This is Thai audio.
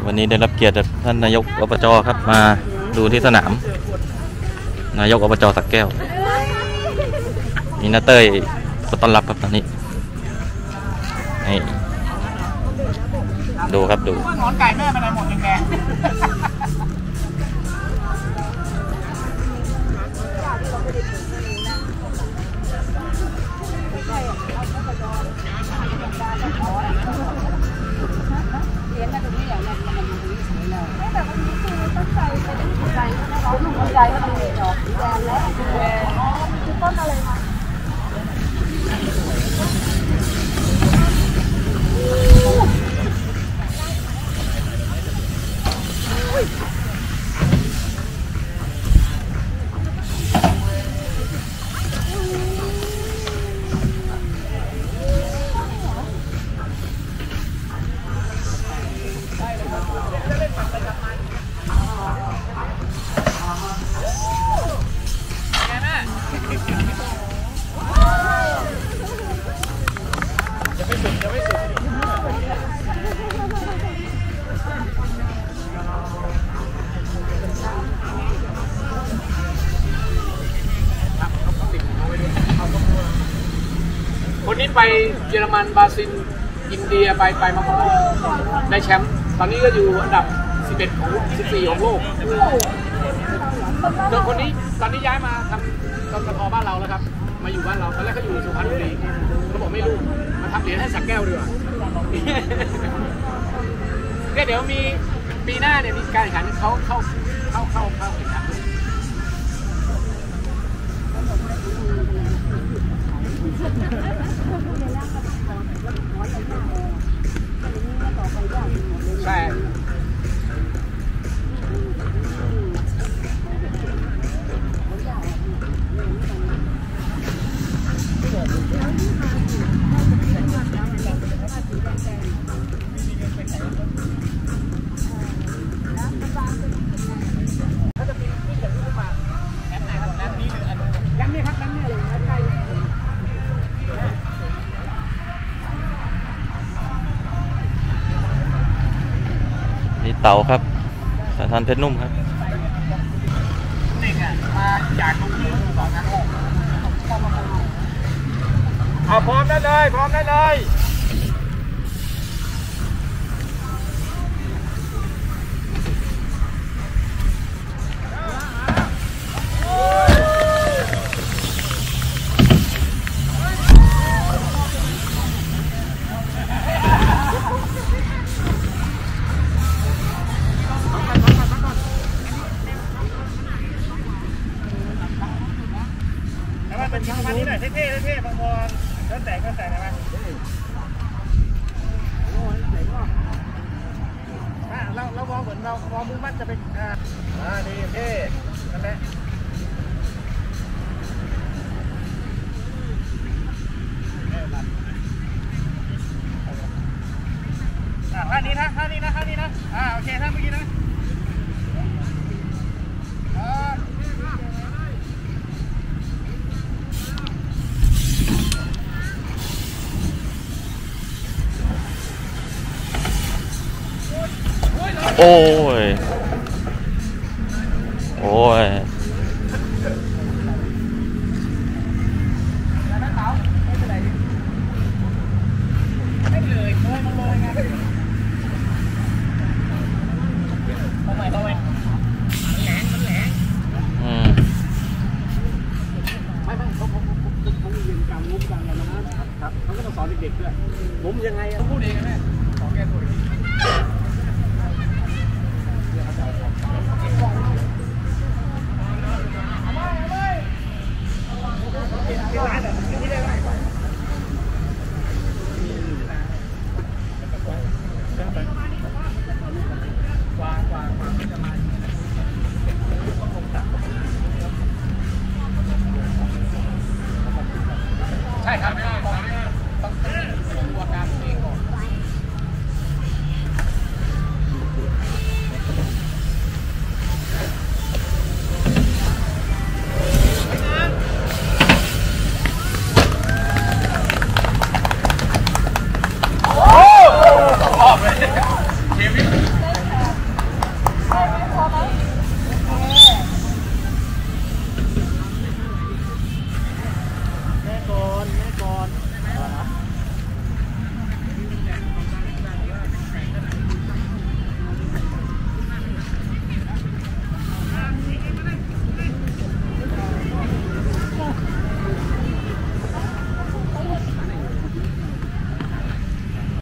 วันนี้ได้รับเกียรติจากท่านนายกอบจครับมาดูที่สนามนายกอบจสักแก้วมีน้าเต้ยก็ต้อนรับครับตอนนี้นี่ดูครับดูหนอนไก่แม่ไปไหนหมดยังแกใจก็ต้องมีดอกแดงแล้วคือต้นอะไรมาคนนี้ไปเยอรมันบราซิลอินเดียไปมาหมดได้แชมป์ตอนนี้ก็อยู่อันดับ11ของ14ของโลกจนคนนี้ตอนนี้ย้ายมาทำกสทบ้านเราแล้วครับมาอยู่บ้านเราตอนแรกเขาอยู่สุพรรณบุรีเขาบอกไม่รู้มาทำเหรียญให้สักแก้วดีกว่าก็เดี๋ยวมีปีหน้าเนี่ยมีการแข่งขันเขาเข้าแข่งขันใช่เต่าครับสถานเพชรนุ่มครับเด็กอ่ะมาจากตรงนี้สองทางโลกพร้อมได้เลยพร้อมได้เลยเป็นชิ้นนี้หน่อยเท่ๆพอแล้วแต่ก็ใส่ได้ไหมเรามองเหมือนเรามองมือมัดจะเป็นดีเท่นั่นแหละท่านี้นะโอเคท่านเมื่อกี้นะโอ้ย